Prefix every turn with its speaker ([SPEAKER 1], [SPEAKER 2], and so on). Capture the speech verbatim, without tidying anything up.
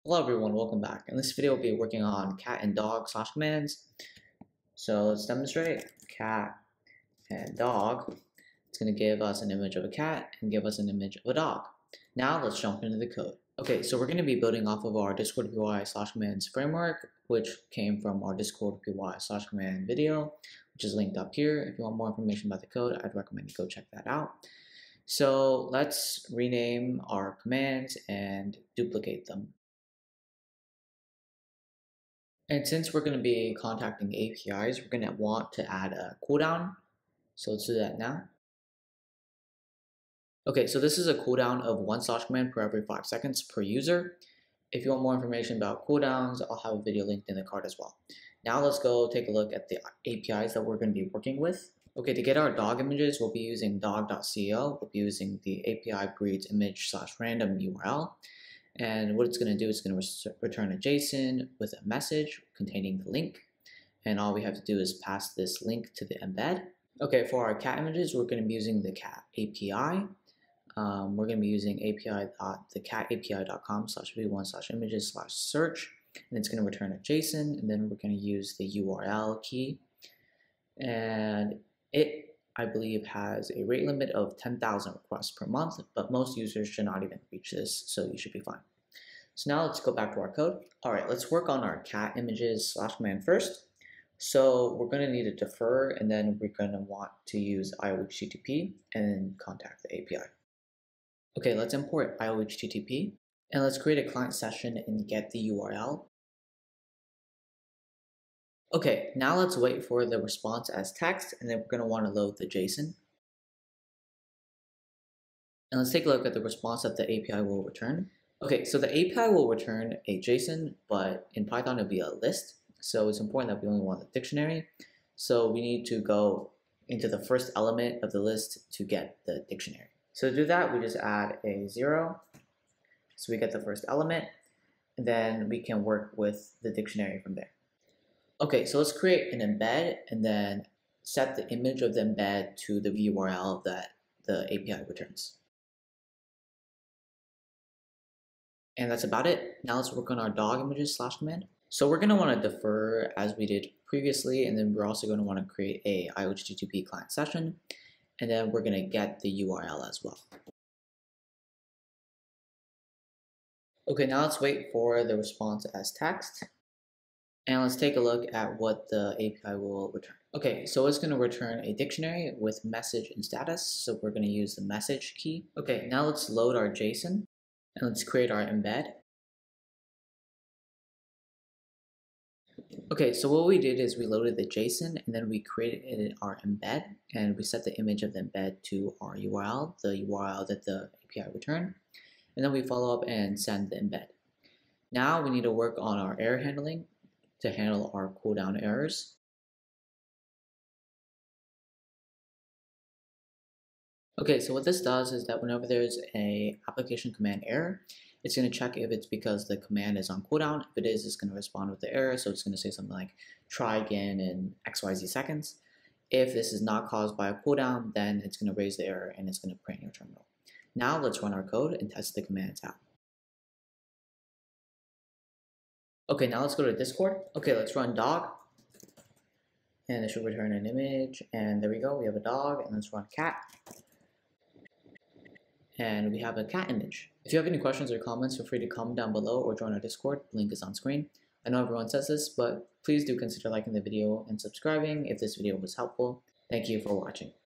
[SPEAKER 1] Hello everyone, welcome back. In this video, we'll be working on cat and dog slash commands. So let's demonstrate cat and dog. It's going to give us an image of a cat and give us an image of a dog. Now let's jump into the code. Okay, so we're going to be building off of our Discord P Y slash commands framework, which came from our Discord P Y slash command video, which is linked up here. If you want more information about the code, I'd recommend you go check that out. So let's rename our commands and duplicate them. And since we're going to be contacting A P Is, we're going to want to add a cooldown. So let's do that now. Okay, so this is a cooldown of one slash command per every five seconds per user. If you want more information about cooldowns, I'll have a video linked in the card as well. Now let's go take a look at the A P Is that we're going to be working with. Okay, to get our dog images, we'll be using dog.co. We'll be using the A P I breeds image slash random U R L. And what it's going to do is going to return a JSON with a message containing the link. And all we have to do is pass this link to the embed. Okay, for our cat images, we're going to be using the cat A P I. Um, we're going to be using api.thecatapi.com slash v1 slash images slash search. And it's going to return a JSON. And then we're going to use the U R L key. And it, I believe, has a rate limit of ten thousand requests per month, but most users should not even reach this, so you should be fine. So now let's go back to our code. All right, let's work on our cat images slash command first. So we're going to need to defer, and then we're going to want to use I O H T T P and then contact the A P I. Okay, let's import I O H T T P, and let's create a client session and get the U R L. Okay, now let's wait for the response as text, and then we're going to want to load the JSON. And let's take a look at the response that the A P I will return. Okay, so the A P I will return a JSON, but in Python it'll be a list. So it's important that we only want the dictionary. So we need to go into the first element of the list to get the dictionary. So to do that, we just add a zero. So we get the first element, and then we can work with the dictionary from there. Okay, so let's create an embed and then set the image of the embed to the U R L that the A P I returns. And that's about it. Now let's work on our dog images slash command. So we're going to want to defer as we did previously, and then we're also going to want to create a I O H T T P client session, and then we're going to get the U R L as well. Okay, now let's wait for the response as text. And let's take a look at what the A P I will return. Okay, so it's going to return a dictionary with message and status. So we're going to use the message key. Okay, now let's load our JSON and let's create our embed. Okay, so what we did is we loaded the JSON and then we created our embed and we set the image of the embed to our U R L, the U R L that the A P I returned. And then we follow up and send the embed. Now we need to work on our error handling to handle our cooldown errors. Okay, so what this does is that whenever there's a application command error, it's going to check if it's because the command is on cooldown. If it is, it's going to respond with the error. So it's going to say something like try again in X Y Z seconds. If this is not caused by a cooldown, then it's going to raise the error and it's going to print your terminal. Now let's run our code and test the commands out. Okay, now let's go to Discord. Okay, let's run dog. And it should return an image. And there we go, we have a dog. And let's run cat. And we have a cat image. If you have any questions or comments, feel free to comment down below or join our Discord. The link is on screen. I know everyone says this, but please do consider liking the video and subscribing if this video was helpful. Thank you for watching.